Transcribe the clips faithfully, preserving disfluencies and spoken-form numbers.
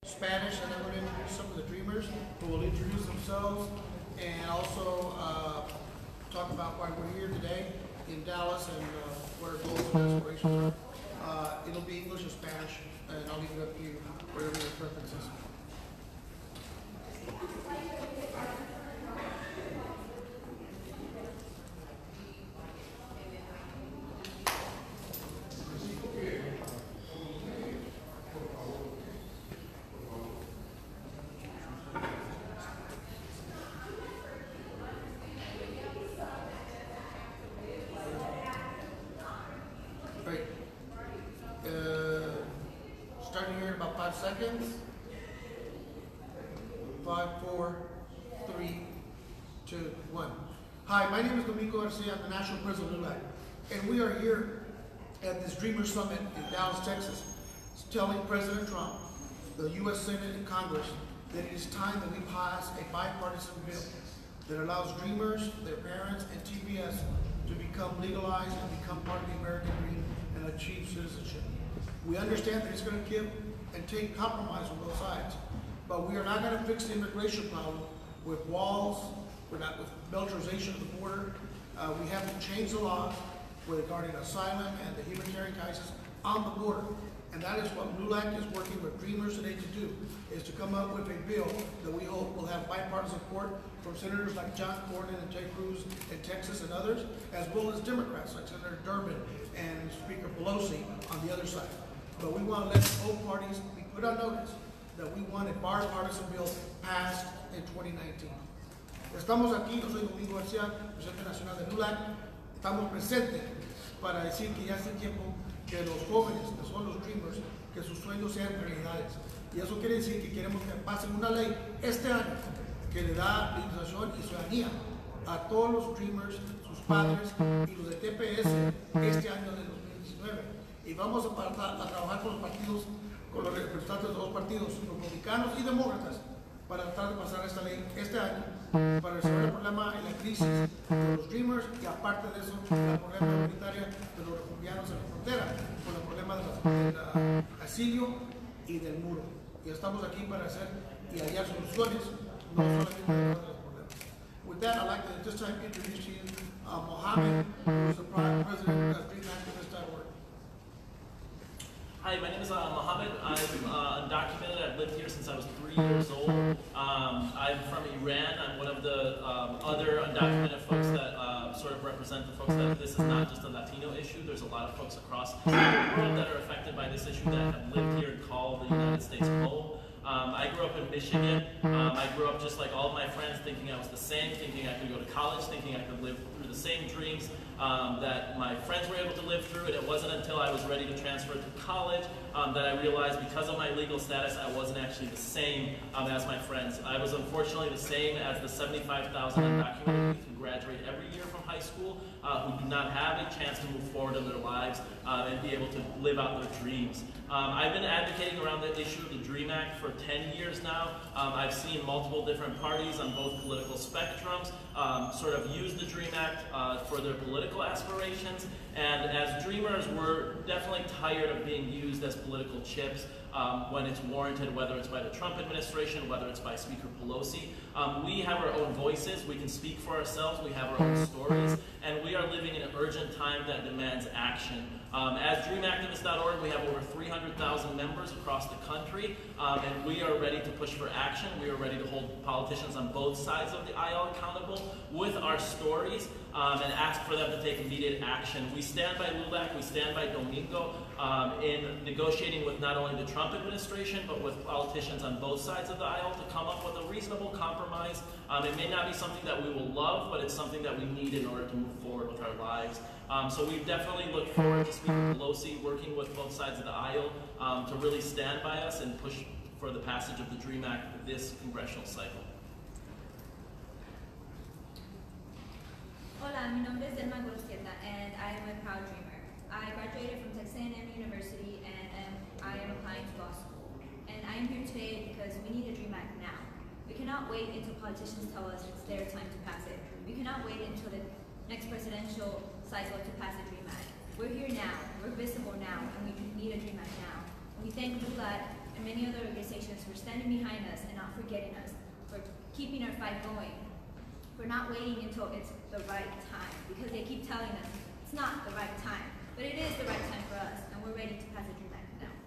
Spanish, and then we're going to introduce some of the Dreamers who will introduce themselves and also uh, talk about why we're here today in Dallas and uh, where our goals and aspirations are. Uh, it'll be English or Spanish, and I'll leave it up to you, whatever your preference is. Great. Uh, starting here in about five seconds. Five, four, three, two, one. Hi, my name is Domingo Garcia. I'm the National President of L U L A C. And we are here at this Dreamer Summit in Dallas, Texas, telling President Trump, the U S Senate and Congress, that it is time that we pass a bipartisan bill that allows Dreamers, their parents, and T P S to become legalized and become part of the American dream and achieve citizenship. We understand that it's going to give and take compromise on both sides, but we are not going to fix the immigration problem with walls, we're not with militarization of the border. Uh, we have to change the laws regarding asylum and the humanitarian crisis on the border. And that is what L U L A C is working with Dreamers today to do, is to come up with a bill that we hope will have bipartisan support from senators like John Cornyn and Ted Cruz in Texas and others, as well as Democrats like Senator Durbin and Speaker Pelosi on the other side. But we want to let both parties be put on notice that we want a bipartisan bill passed in twenty nineteen. Estamos aquí, yo soy Domingo García, presidente nacional de L U L A C. Estamos presentes para decir que ya hace tiempo que los jóvenes, que son los Dreamers, que sus sueños sean realidades. Y eso quiere decir que queremos que pasen una ley este año que le da legalización y ciudadanía a todos los Dreamers, sus padres y los de T P S este año de dos mil diecinueve. Y vamos a, a, a trabajar con los partidos, con los representantes de los dos partidos, republicanos y demócratas, para tratar de pasar esta ley este año, para resolver el problema en la crisis de los Dreamers y aparte de eso, el problema humanitario de los refugiados en la frontera, con el problema del de asilio y del muro. Y estamos aquí para hacer y hallar soluciones, no solamente para los problemas. With that, I'd like to at this time introduce to you uh, Mohammed, who is the president of dream activist dot org. Hi, my name is uh, Mohammed. I'm uh, undocumented. I've lived here since I was three years old. Um, I'm from Iran. I'm one of the um, other undocumented folks that uh, sort of represent the folks that this is not just a Latino issue. There's a lot of folks across the world that are affected by this issue that have lived here and call the United States home. Um, I grew up in Michigan. Um, I grew up just like all of my friends, thinking I was the same, thinking I could go to college, thinking I could live through the same dreams um, that my friends were able to live through. And it wasn't until I was ready to transfer to college um, that I realized because of my legal status, I wasn't actually the same um, as my friends. I was unfortunately the same as the seventy-five thousand undocumented youth who graduate every year from high school, uh, who do not have a chance to move forward in their lives uh, and be able to live out their dreams. Um, I've been advocating around the issue of the DREAM Act for ten years now. Um, I've seen multiple different parties on both political spectrums um, sort of use the DREAM Act uh, for their political aspirations. And as Dreamers, we're definitely tired of being used as political chips um, when it's warranted, whether it's by the Trump administration, whether it's by Speaker Pelosi. Um, we have our own voices. We can speak for ourselves. We have our own stories. And we are living in an urgent time that demands action. Um, as dream activist dot org, we have over three hundred thousand members across the country, um, and we are ready to push for action. We are ready to hold politicians on both sides of the aisle accountable with our stories um, and ask for them to take immediate action. We stand by L U L A C, we stand by Domingo um, in negotiating with not only the Trump administration, but with politicians on both sides of the aisle to come up with a reasonable compromise. Um, it may not be something that we will love, but it's something that we need in order to move forward with our lives. Um, so we definitely look forward to Speaker Pelosi working with both sides of the aisle um, to really stand by us and push for the passage of the DREAM Act this congressional cycle. Hola, mi nombre es Delma Gorosquieta, and I am a proud dreamer. I graduated from Texas A and M University, and um, I am applying to law school. And I am here today because we need a DREAM Act now. We cannot wait until politicians tell us it's their time to pass it. We cannot wait until the next presidential cycle to pass a DREAM Act. We're here now, we're visible now, and we need a DREAM Act now. And we thank L U L A C and many other organizations for standing behind us and not forgetting us, for keeping our fight going, for not waiting until it's the right time, because they keep telling us it's not the right time, but it is the right time for us, and we're ready to pass the DREAM Act now.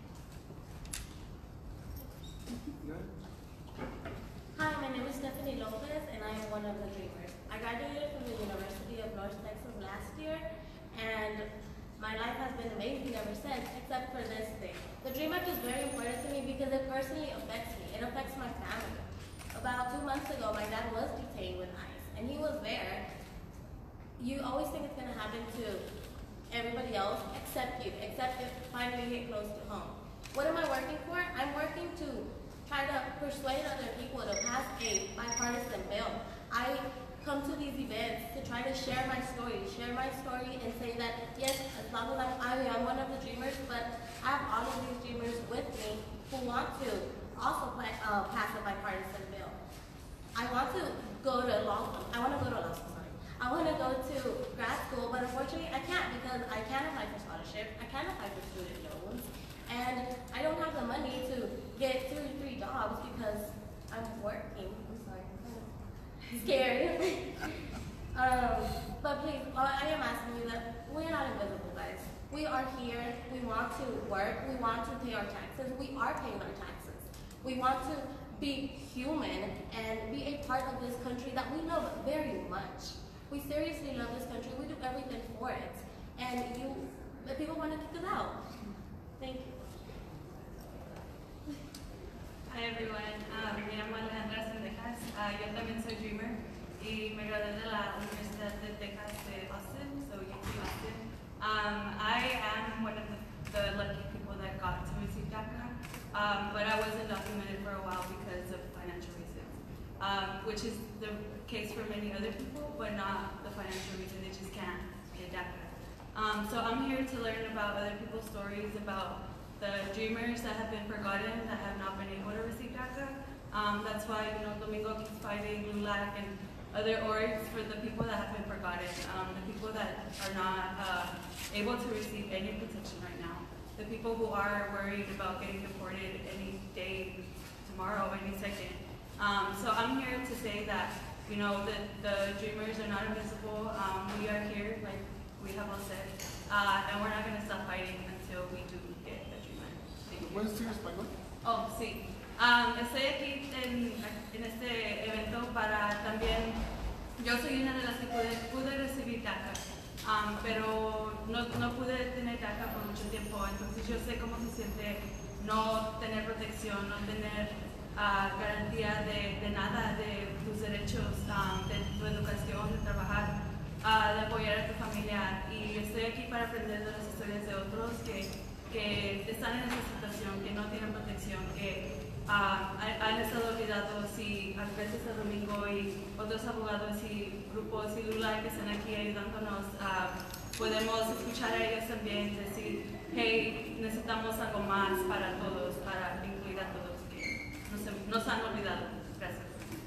Hi, my name is Stephanie Lopez, and I am one of the Dreamers. I graduated from the University of North Texas last year, and my life has been amazing ever since, except for this thing. The DREAM Act is very important to me because it personally affects me. It affects my family. About two months ago, my dad was detained with ICE, and he was there. You always think it's going to happen to everybody else except you, except if finally you get close to home. What am I working for? I'm working to try to persuade other people to pass a bipartisan bill. I come to these events to try to share my story, share my story and say that, yes, as long as I'm, I am one of the dreamers, but I have all of these dreamers with me who want to also play, uh, pass a bipartisan bill. I want to go to law school. I want to go to law school, sorry. I want to go to grad school, but unfortunately I can't because I can't apply for scholarship. I can't apply for student loans. And I don't have the money to get two or three jobs because I'm working. I'm sorry, I'm kind of scared. um, but please, I am asking you that we're not invisible, guys. We are here. We want to work. We want to pay our taxes. We are paying our taxes. We want to be human and be a part of this country that we love very much. We seriously love this country. We do everything for it. And you, the people want to kick us out. Thank you. Hi everyone, uh, me llamo Alejandra Sendejas, uh, yo también soy Dreamer y me gradué de la Universidad de Texas de Austin, so U T Austin. Um, I am one of the, the lucky people that got to receive DACA, um, but I wasn't documented for a while because of financial reasons, um, which is the case for many other people, but not the financial reason. They just can't get DACA. Um, so I'm here to learn about other people's stories, about the dreamers that have been forgotten, that have not been able to receive DACA. Um, that's why, you know, Domingo keeps fighting, LULAC, and other orgs for the people that have been forgotten, um, the people that are not uh, able to receive any protection right now, the people who are worried about getting deported any day, tomorrow, any second. Um, so I'm here to say that, you know, the, the dreamers are not invisible. Um, we are here, like we have all said, uh, and we're not going to stop fighting until we do get the dreamer. ¿Puedes decir español? Oh, sí. Um, estoy aquí en, en este evento para también, yo soy una de las que pude, pude recibir DACA, um, pero no, no pude tener DACA por mucho tiempo, entonces yo sé cómo se siente no tener protección, no tener uh, garantía de, de nada, de tus derechos, um, de tu educación, de trabajar, uh, de apoyar a tu familia, y estoy aquí para aprender de las historias de otros que, que están en esa situación, que no tienen protección, que Uh, han estado olvidados y a veces a Domingo y otros abogados y grupos y LULAC que están aquí ayudándonos, uh, podemos escuchar a ellos también decir, hey, necesitamos algo más para todos, para incluir a todos que nos, nos han olvidado. Gracias.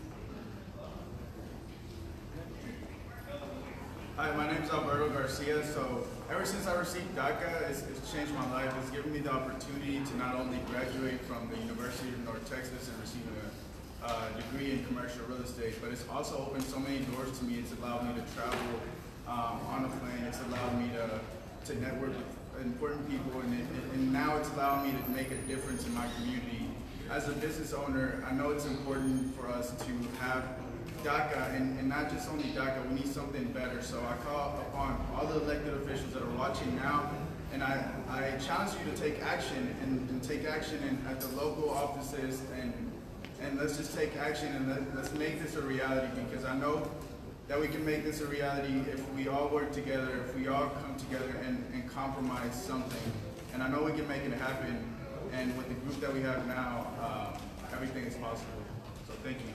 Hi, my name is Alberto Garcia. So ever since I received DACA, it's, it's changed my life. It's given me the opportunity to not only graduate from the University of North Texas and receive a uh, degree in commercial real estate, but it's also opened so many doors to me. It's allowed me to travel um, on a plane. It's allowed me to, to network with important people, and, it, and now it's allowed me to make a difference in my community. As a business owner, I know it's important for us to have DACA, and, and not just only DACA, we need something better. So I call upon all the elected officials that are watching now, and I, I challenge you to take action, and, and take action in, at the local offices, and, and let's just take action, and let, let's make this a reality, because I know that we can make this a reality if we all work together, if we all come together and, and compromise something. And I know we can make it happen, and with the group that we have now, um, everything is possible. So thank you.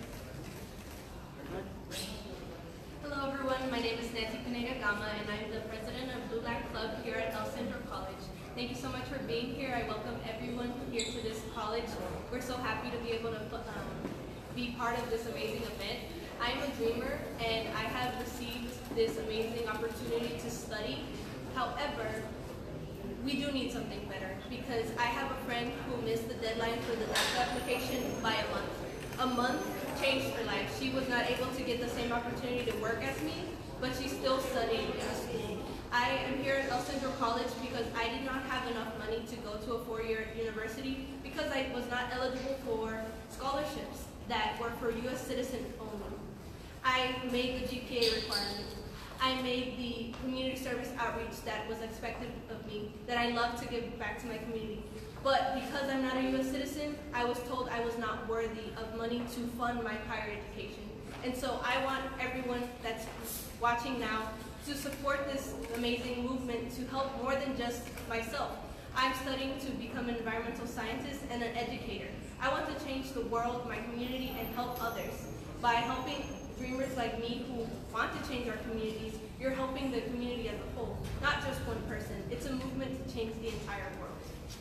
Hello everyone, my name is Nancy Pineda Gama and I'm the president of LULAC Club here at El Centro College. Thank you so much for being here. I welcome everyone here to this college. We're so happy to be able to um, be part of this amazing event. I am a dreamer and I have received this amazing opportunity to study. However, we do need something better because I have a friend who missed the deadline for the DACA application by a month. A month changed her life. She was not able to get the same opportunity to work as me, but she's still studying in school. I am here at El Centro College because I did not have enough money to go to a four-year university because I was not eligible for scholarships that were for U S citizens only. I made the G P A requirement. I made the community service outreach that was expected of me, that I love to give back to my community. But because I'm not a U S citizen, I was told I was not worthy of money to fund my higher education. And so I want everyone that's watching now to support this amazing movement to help more than just myself. I'm studying to become an environmental scientist and an educator. I want to change the world, my community, and help others. By helping dreamers like me who want to change our communities, you're helping the community as a whole, not just one person. It's a movement to change the entire world.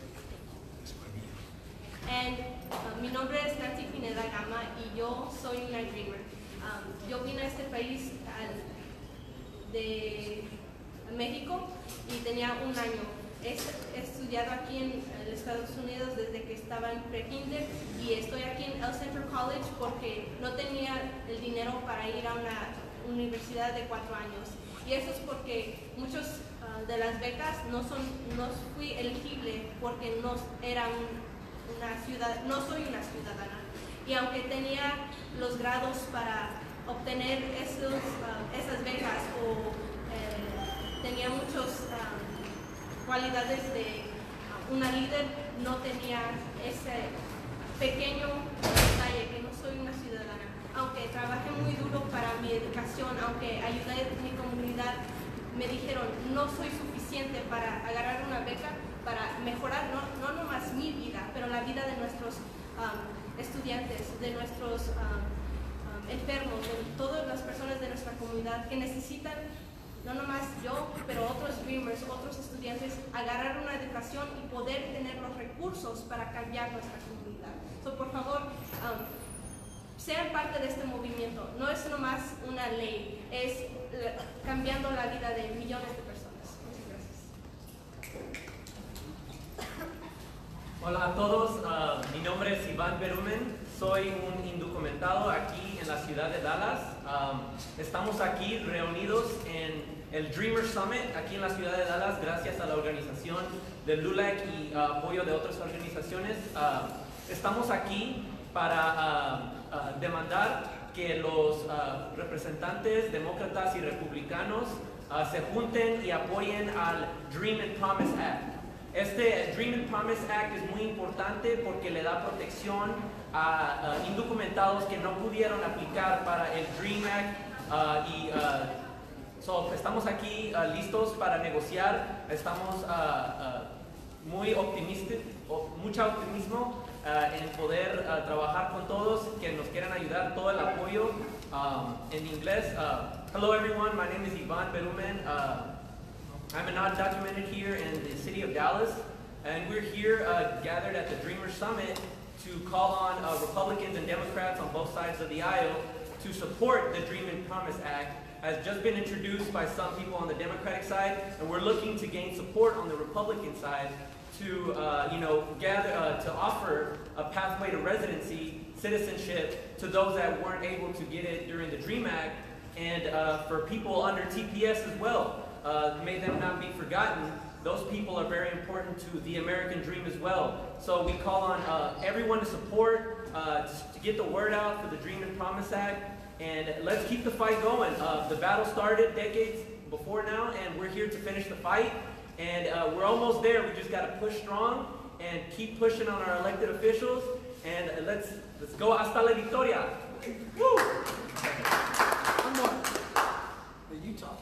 And uh, mi nombre es Nancy Pineda Gama y yo soy una dreamer. Um, yo vine a este país al, de México y tenía un año. He, he estudiado aquí en, en Estados Unidos desde que estaba en pre-kinder y estoy aquí en El Centro College porque no tenía el dinero para ir a una universidad de cuatro años. Y eso es porque muchas uh, de las becas no son, no fui elegible porque no era un, una ciudad, no soy una ciudadana. Y aunque tenía los grados para obtener esos, uh, esas becas o eh, tenía muchos um, cualidades de una líder, no tenía ese pequeño detalle que no soy una ciudadana. Aunque trabajé muy duro para mi educación, aunque ayudé a mi comunidad, me dijeron no soy suficiente para agarrar una beca para mejorar no, no nomás mi vida, pero la vida de nuestros um, estudiantes, de nuestros um, um, enfermos, de todas las personas de nuestra comunidad que necesitan. No nomás yo, pero otros dreamers, otros estudiantes, agarrar una educación y poder tener los recursos para cambiar nuestra comunidad. So, por favor, um, sean parte de este movimiento. No es nomás una ley, es uh, cambiando la vida de millones de personas. Muchas gracias. Hola a todos, uh, mi nombre es Iván Berumen, soy un indocumentado aquí en la ciudad de Dallas. Um, estamos aquí reunidos en el Dreamer Summit aquí en la ciudad de Dallas gracias a la organización del LULAC y uh, apoyo de otras organizaciones. Uh, estamos aquí para uh, uh, demandar que los uh, representantes demócratas y republicanos uh, se junten y apoyen al Dream and Promise Act. Este Dream and Promise Act es muy importante porque le da protección a uh, indocumentados que no pudieron aplicar para el Dream Act uh, y uh, So, estamos aquí uh, listos para negociar, estamos uh, uh, muy optimistas, mucho optimismo uh, en poder uh, trabajar con todos que nos quieran ayudar, todo el apoyo um, en inglés. Uh, hello everyone, my name is Iván Berumen. Uh, I'm an undocumented here in the city of Dallas, and we're here uh, gathered at the Dreamer Summit to call on uh, Republicans and Democrats on both sides of the aisle to support the Dream and Promise Act. Has just been introduced by some people on the Democratic side, and we're looking to gain support on the Republican side to, uh, you know, gather uh, to offer a pathway to residency, citizenship to those that weren't able to get it during the DREAM Act, and uh, for people under T P S as well. Uh, may them not be forgotten. Those people are very important to the American dream as well. So we call on uh, everyone to support, uh, to, to get the word out for the Dream and Promise Act. And let's keep the fight going. Uh, the battle started decades before now, and we're here to finish the fight. And uh, we're almost there. We just got to push strong and keep pushing on our elected officials. And let's let's go hasta la victoria. Woo! One more. The Utah.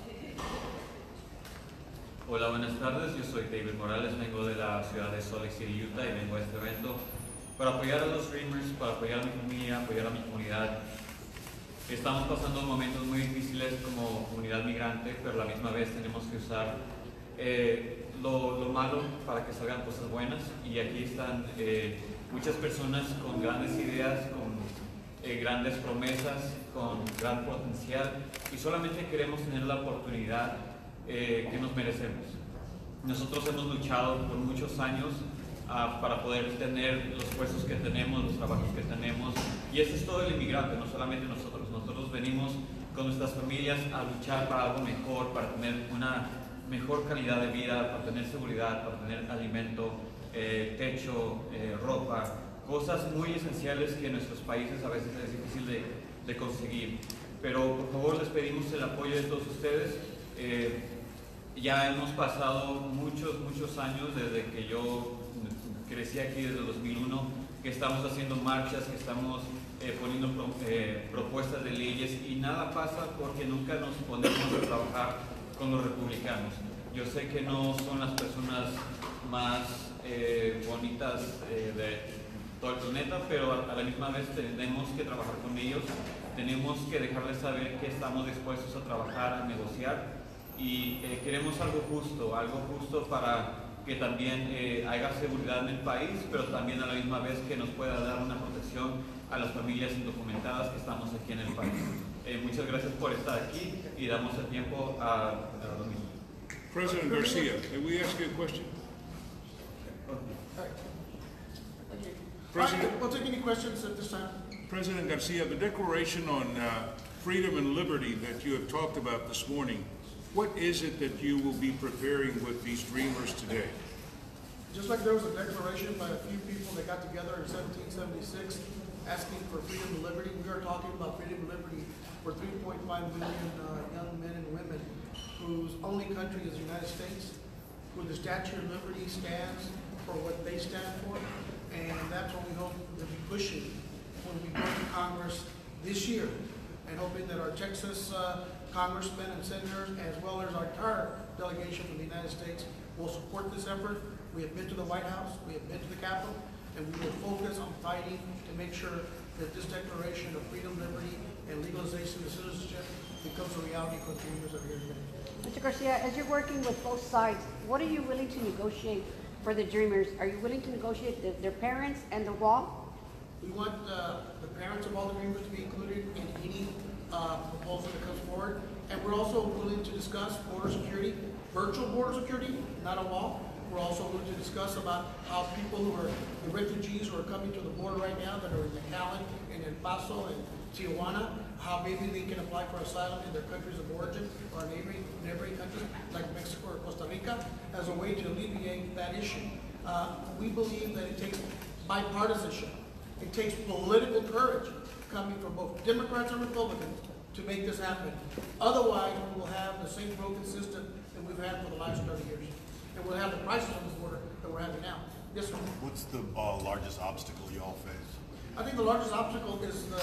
Hola, buenas tardes. Yo soy David Morales, vengo de la ciudad de Salt Lake City, Utah, y vengo a este evento para apoyar a los Dreamers, para apoyar a mi familia, apoyar a mi comunidad. Estamos pasando momentos muy difíciles como comunidad migrante, pero a la misma vez tenemos que usar eh, lo, lo malo para que salgan cosas buenas. Y aquí están eh, muchas personas con grandes ideas, con eh, grandes promesas, con gran potencial, y solamente queremos tener la oportunidad eh, que nos merecemos. Nosotros hemos luchado por muchos años uh, para poder tener los puestos que tenemos, los trabajos que tenemos, y eso es todo el inmigrante, no solamente nosotros. Nosotros venimos con nuestras familias a luchar para algo mejor, para tener una mejor calidad de vida, para tener seguridad, para tener alimento, eh, techo, eh, ropa, cosas muy esenciales que en nuestros países a veces es difícil de, de conseguir. Pero por favor les pedimos el apoyo de todos ustedes. Eh, ya hemos pasado muchos, muchos años desde que yo crecí aquí, desde el dos mil uno, que estamos haciendo marchas, que estamos eh, poniendo pro, eh, propuestas de leyes, y nada pasa porque nunca nos ponemos a trabajar con los republicanos. Yo sé que no son las personas más eh, bonitas eh, de todo el planeta, pero a, a la misma vez tenemos que trabajar con ellos, tenemos que dejarles saber que estamos dispuestos a trabajar, a negociar, y eh, queremos algo justo, algo justo para que también eh, haya seguridad en el país, pero también a la misma vez que nos pueda dar una protección a las familias indocumentadas que estamos aquí en el país. Eh, muchas gracias por estar aquí y damos el tiempo a, a los mismos. President Garcia, may we ask you a question? President, We'll take any questions at this time. President Garcia, the Declaration on uh, Freedom and Liberty that you have talked about this morning, what is it that you will be preparing with these dreamers today? Just like there was a declaration by a few people that got together in seventeen seventy-six asking for freedom and liberty, we are talking about freedom and liberty for three point five million uh, young men and women whose only country is the United States, who the Statue of Liberty stands for what they stand for, and that's what we hope to be pushing when we go to Congress this year, and hoping that our Texas uh, congressmen and senators, as well as our entire delegation from the United States, will support this effort. We have been to the White House, we have been to the Capitol, and we will focus on fighting to make sure that this declaration of freedom, liberty, and legalization of citizenship becomes a reality for the dreamers that are here today. Mister Garcia, as you're working with both sides, what are you willing to negotiate for the dreamers? Are you willing to negotiate the, their parents and the wall? We want uh, the parents of all the dreamers to be included in any uh, proposal that comes forward. And we're also willing to discuss border security, virtual border security, not a wall. We're also willing to discuss about how people who are, the refugees who are coming to the border right now that are in McAllen and El Paso and Tijuana, how maybe they can apply for asylum in their countries of origin or neighboring, neighboring countries like Mexico or Costa Rica as a way to alleviate that issue. Uh, we believe that it takes bipartisanship. It takes political courage coming from both Democrats and Republicans to make this happen. Otherwise, we will have the same broken system that we've had for the last thirty years. And we'll have the crisis on the border that we're having now. Yes, sir. What's the uh, largest obstacle you all face? I think the largest obstacle is the,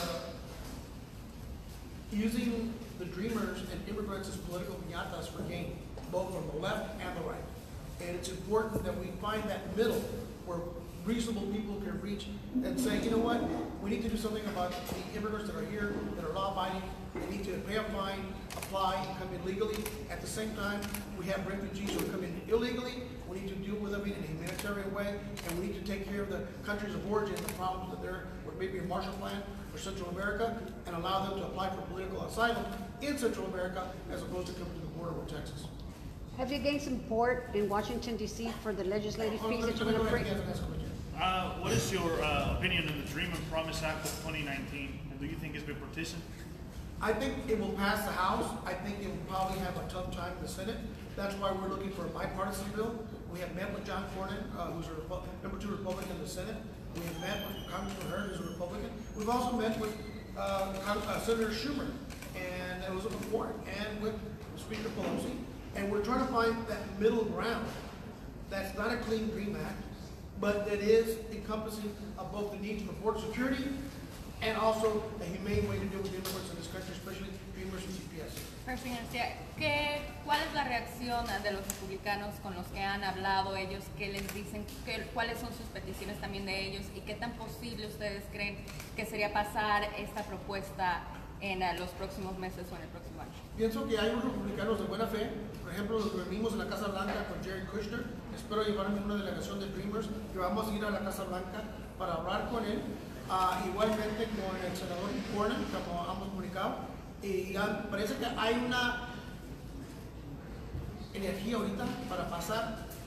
using the dreamers and immigrants as political piñatas for gain, both from the left and the right. And it's important that we find that middle where reasonable people can reach and say, you know what, we need to do something about the immigrants that are here, that are law-abiding. They need to pay a fine, apply, and come in legally. At the same time, we have refugees who come in illegally. We need to deal with them in a humanitarian way, and we need to take care of the countries of origin, the problems that they're, or maybe a Marshall Plan for Central America, and allow them to apply for political asylum in Central America as opposed to coming to the border with Texas. Have you gained support in Washington, D C for the legislative piece that you're going to bring? Uh, what is your uh, opinion on the Dream and Promise Act of twenty nineteen? And do you think it's bipartisan? I think it will pass the House. I think it will probably have a tough time in the Senate. That's why we're looking for a bipartisan bill. We have met with John Cornyn, uh, who's a Repu- number two Republican in the Senate. We have met with Congressman Hurd, who's a Republican. We've also met with uh, Con- uh, Senator Schumer and Elizabeth Warren and with Speaker Pelosi. And we're trying to find that middle ground that's not a clean Dream Act, but that is encompassing of both the needs for border security and also a humane way to deal with immigrants in this country, especially dreamers and C P S. President García, ¿qué, ¿cuál es la reacción de los republicanos con los que han hablado ellos? ¿Qué les dicen? ¿Qué, ¿Cuáles son sus peticiones también de ellos? ¿Y qué tan posible ustedes creen que sería pasar esta propuesta en uh, los próximos meses o en el próximo año? Pienso que hay unos republicanos de buena fe. Por ejemplo, nos reunimos en la Casa Blanca con Jared Kushner. Espero llevarme una delegación de Dreamers que vamos a ir a la Casa Blanca para hablar con él. Uh, igualmente con el senador Cornyn, como hemos comunicado. Y ya parece que hay una energía ahorita para pasar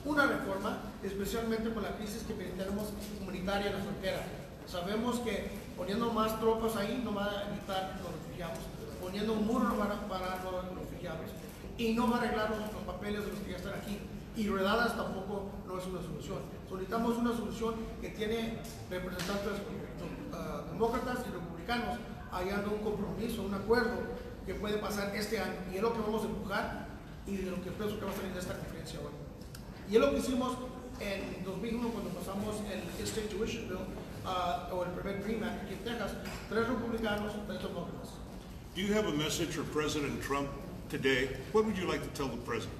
una reforma, especialmente con la crisis que tenemos comunitaria en la frontera. Sabemos que poniendo más tropas ahí no va a evitar los refugiados, poniendo un muro no va a parar los refugiados y no va a arreglar los, los papeles de los que ya están aquí. Y redadas tampoco no es una solución. Solicitamos una solución que tiene representantes uh, demócratas y republicanos hallando un compromiso, un acuerdo que puede pasar este año. Y es lo que vamos a empujar y de lo que pienso que va a salir de esta conferencia hoy. Y es lo que hicimos en dos mil uno cuando pasamos el State Tuition Bill uh, o el primer DREAM Act aquí en Texas, tres republicanos, tres demócratas. Do you have a message for President Trump today? What would you like to tell the president?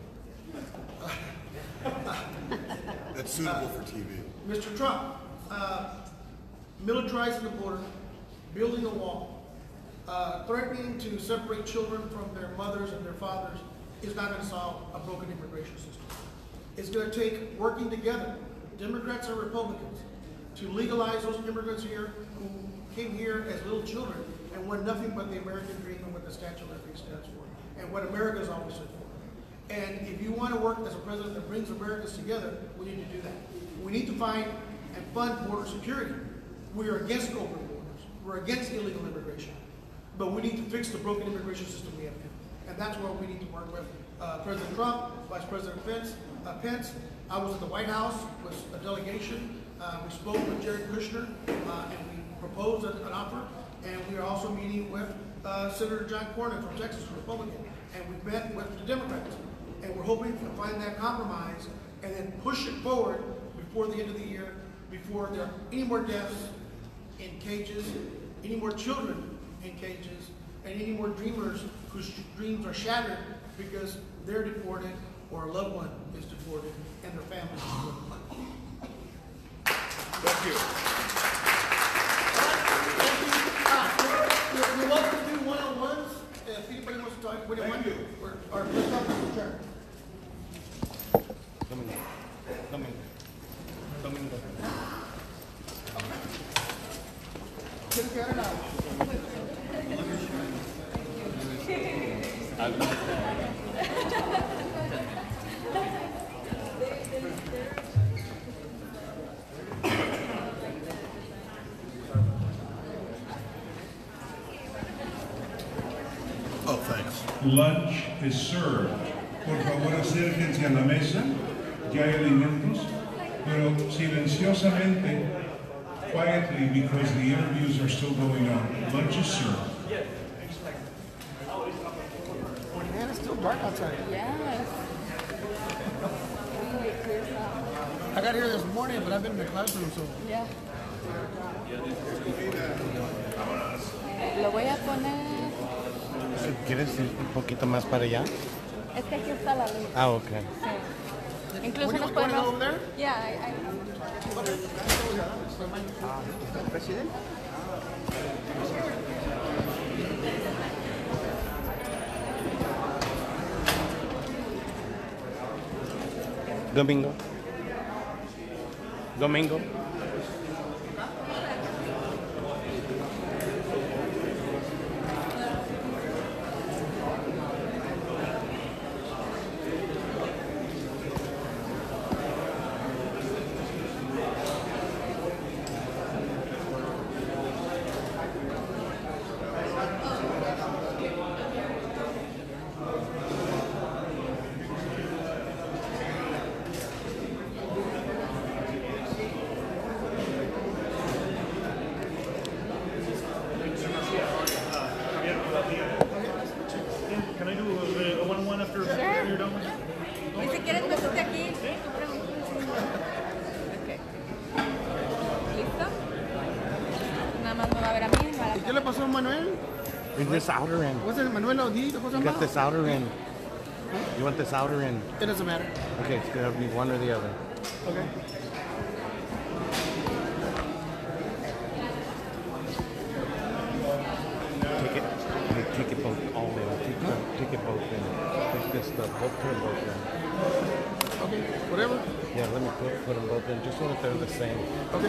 That's suitable for T V. Mister Trump, uh, militarizing the border, building a wall, uh, threatening to separate children from their mothers and their fathers is not going to solve a broken immigration system. It's going to take working together, Democrats and Republicans, to legalize those immigrants here who came here as little children and want nothing but the American dream and what the Statue of Liberty stands for, and what America has always stood for. And if you want to work as a president that brings Americans together, we need to do that. We need to find and fund border security. We are against open borders. We're against illegal immigration. But we need to fix the broken immigration system we have now. And that's where we need to work with uh, President Trump, Vice President Pence. Uh, Pence. I was at the White House with a delegation. Uh, we spoke with Jared Kushner, uh, and we proposed an, an offer. And we are also meeting with uh, Senator John Cornyn from Texas, a Republican. And we met with the Democrats. And we're hoping to find that compromise and then push it forward before the end of the year, before there are any more deaths in cages, any more children in cages, and any more dreamers whose dreams are shattered because they're deported or a loved one is deported and their families are deported. Thank you. You're welcome to do one-on-ones. If anybody wants to talk, what do you want to do? Or, or let's talk to the chair. Domingo. Domingo. Domingo. ¿Quieres quedar en la? Oh, thanks. Lunch is served. Por favor, acérquense a la mesa. Ya hay alimentos, pero silenciosamente, quietly, because the interviews are still going on. Lunch is served. Man, it's still dark outside. Yes. I got here this morning, but I've been in the classroom, so. Yeah. Lo voy a poner. ¿Quieres ir un poquito más para allá? Es que aquí está la luz. Ah, ok. Sí. Incluso What do you- nos you wanna podemos. go over there? Yeah, I, I... President? Domingo. Domingo. Can I do a, a one-on-one after Sure. you're done with it? Y si quieres, métete aquí. Tú preguntas. Ok. ¿Listo? Nada más me va a ver a mí. me va a ¿Y qué le pasó a Manuel? Is this outer end? What's it, Manuel Audi? What's You got this outer end. You want this outer end? It doesn't matter. Okay, it's gonna be one or the other. Okay. Take it, hey, take it both all in. Take, the, take it both in. Take this stuff. Both put them both in. Okay, whatever. Yeah, let me put, put them both in. Just so that they're the same. Okay.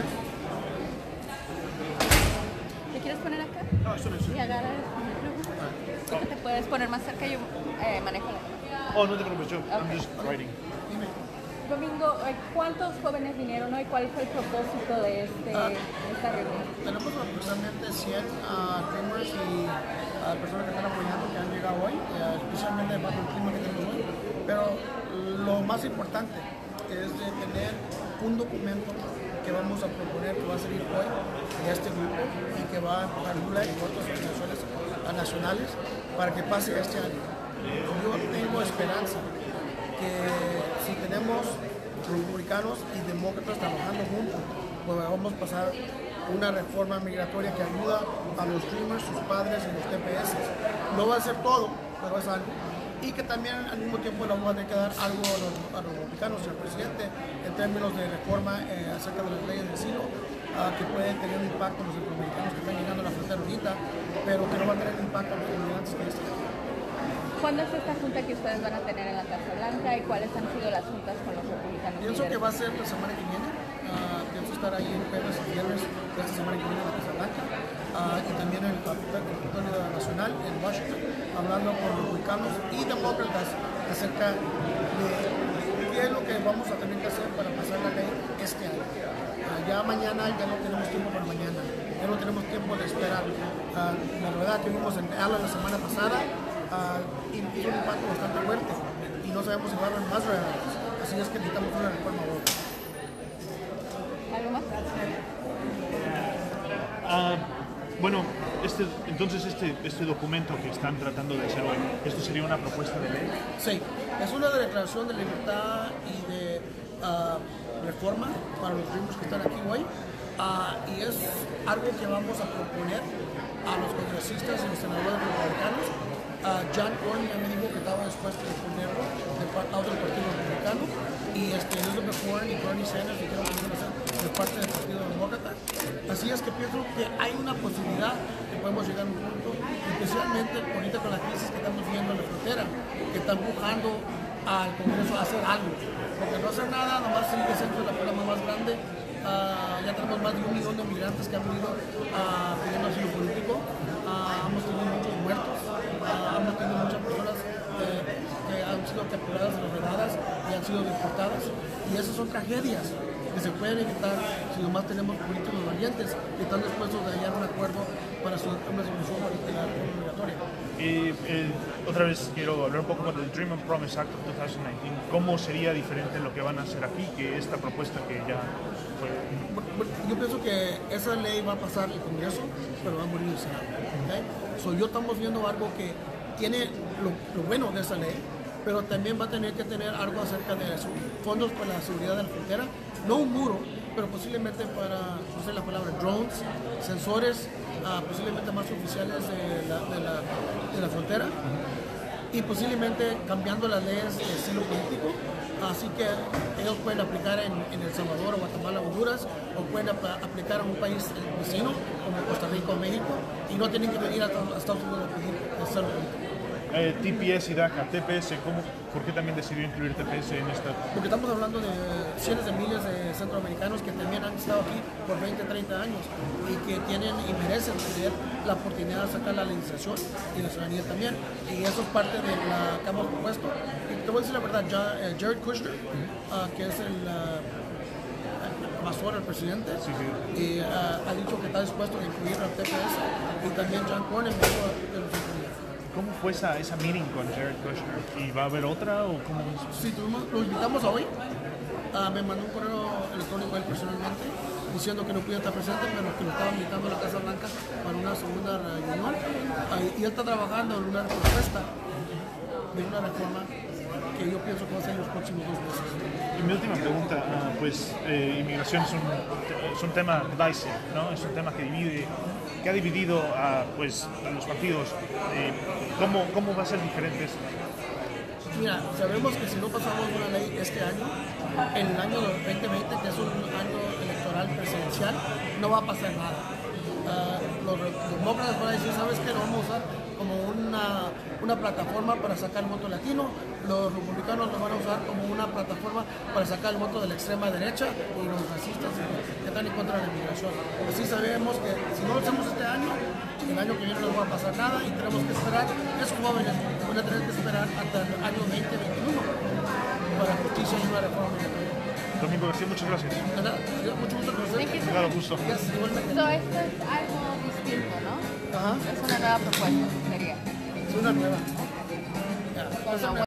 ¿Te quieres poner acá? No, eso no es. Y agarra el micrófono. Tú que te puedes poner más cerca, yo eh, manejo la cámara. Oh, no te preocupes, yo. I'm just writing. Dime. Domingo, eh, ¿cuántos jóvenes vinieron hoy? ¿Cuál fue el propósito de, este, Ah, de esta reunión? Tenemos aproximadamente cien uh, dreamers y uh, personas que están apoyando que han llegado hoy, uh, especialmente bajo el clima que tenemos hoy. Pero lo más importante es de tener un documento que vamos a proponer, que va a salir hoy de este grupo y que va a empujar Lula y otras organizaciones nacionales para que pase este año. Yo tengo esperanza que si tenemos republicanos y demócratas trabajando juntos, pues vamos a pasar una reforma migratoria que ayuda a los dreamers, sus padres y los T P S. No va a ser todo, pero es algo. Y que también al mismo tiempo le vamos a tener que dar algo a los, a los republicanos y al presidente en términos de reforma eh, acerca de las leyes de asilo, uh, que pueden tener un impacto en los republicanos que están llegando a la frontera ahorita, pero que no va a tener impacto en los inmigrantes que están. ¿Cuándo es esta junta que ustedes van a tener en la Casa Blanca y cuáles han sido las juntas con los republicanos? Pienso que va a ser la semana que viene. Uh, pienso estar ahí el jueves y viernes de esta semana que viene en la Casa Blanca uh, y también en el Capitolio Nacional en Washington, hablando con republicanos y demócratas acerca de qué es lo que vamos a tener que hacer para pasar la ley este año. Uh, ya mañana ya no tenemos tiempo para mañana, ya no tenemos tiempo de esperar. Uh, la verdad que vimos en Allen la semana pasada uh, y hizo un impacto bastante fuerte y no sabemos si va a haber más regalos, así es que necesitamos una reforma ahora. ¿Algo más? Ah, bueno, este, entonces este, este documento que están tratando de hacer hoy, ¿esto sería una propuesta de ley? Sí, es una declaración de libertad y de uh, reforma para los dreamers que están aquí hoy uh, y es algo que vamos a proponer a los congresistas y los senadores republicanos. Uh, John Cornyn ya me dijo que estaba dispuesto a ponerlo de parte del Partido Republicano y este, Elizabeth Warren y Bernie Sanders dijeron que iban a hacer de parte del Partido Demócrata. Así es que pienso que hay una posibilidad que podemos llegar a un punto, especialmente ahorita con la crisis que estamos viendo en la frontera, que está empujando al Congreso a hacer algo. Porque no hacer nada, nomás sigue siendo la problema más grande. Uh, ya tenemos más de un millón de migrantes que han venido uh, pidiendo asilo político. Uh, hemos tenido muchos muertos, uh, hemos tenido muchas personas eh, que han sido capturadas, enredadas y han sido deportadas. Y esas son tragedias que se pueden evitar si nomás tenemos políticos valientes que están dispuestos a hallar un acuerdo para su, una solución para la reforma migratoria. Y eh, otra vez quiero hablar un poco del Dream and Promise Act of dos mil diecinueve. ¿Cómo sería diferente lo que van a hacer aquí que esta propuesta que ya fue? Yo pienso que esa ley va a pasar el Congreso, pero va a morir el Senado. ¿Okay? So, yo estamos viendo algo que tiene lo, lo bueno de esa ley, pero también va a tener que tener algo acerca de eso. Fondos para la seguridad de la frontera, no un muro, pero posiblemente para, no sé la palabra, drones, sensores, uh, posiblemente más oficiales de la, de la, de la frontera y posiblemente cambiando las leyes de asilo político, así que ellos pueden aplicar en, en El Salvador o Guatemala o Honduras o pueden ap aplicar en un país vecino como Costa Rica o México y no tienen que venir a, a Estados Unidos a pedir asilo político. Eh, T P S y DACA, T P S, ¿cómo, ¿por qué también decidió incluir T P S en esta? Porque estamos hablando de cientos de miles de centroamericanos que también han estado aquí por veinte, treinta años y que tienen y merecen tener la oportunidad de sacar la legislación y la ciudadanía también. Y eso es parte de la que hemos propuesto. Y te voy a decir la verdad, ya, eh, Jared Kushner, uh, que es el uh, pastor, el presidente, sí, sí. Y, uh, ha dicho que está dispuesto a incluir la T P S y también John Cornyn me dijo que los incluya. ¿Cómo fue esa, esa meeting con Jared Kushner? ¿Y va a haber otra o cómo? Sí, tuvimos, lo invitamos hoy. Uh, me mandó un correo electrónico él personalmente diciendo que no podía estar presente, pero que lo estaba invitando a la Casa Blanca para una segunda reunión. Uh, y él está trabajando en una propuesta de una reforma que yo pienso que va a ser en los próximos dos meses. Y mi última pregunta, uh, pues eh, inmigración es un, es un tema divisive, ¿no? Es un tema que divide, que ha dividido a, pues, a los partidos. Eh, ¿cómo, ¿Cómo va a ser diferente esto? Mira, sabemos que si no pasamos una ley este año, en el año veinte veinte, que es un año electoral presidencial, no va a pasar nada. Uh, los, los demócratas van a decir, ¿sabes qué? Lo vamos a usar como una, una plataforma para sacar el voto latino. Los republicanos lo van a usar como una plataforma para sacar el voto de la extrema derecha y los racistas que están en contra de la inmigración. Así sabemos que si no lo hacemos este año, el año que viene no va a pasar nada y tenemos que esperar, esos jóvenes van a tener que esperar hasta el año veinte veintiuno para justicia y una reforma migratoria. Domingo García, muchas gracias. ¿Verdad? Mucho gusto conocerte. Claro, gusto. Yes, igualmente. So, esto es algo distinto, ¿no? Ajá. Es una nueva propuesta, sería. Es una nueva. Con la